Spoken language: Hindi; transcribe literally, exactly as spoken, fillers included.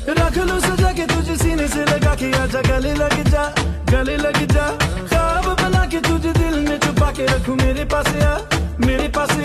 रख लो सजा के तुझे सीने से लगा के, आजा गले लग जा, गले लग जा। ख्वाब बना के तुझे दिल में छुपा के रखूं, मेरे पास आ, मेरे पास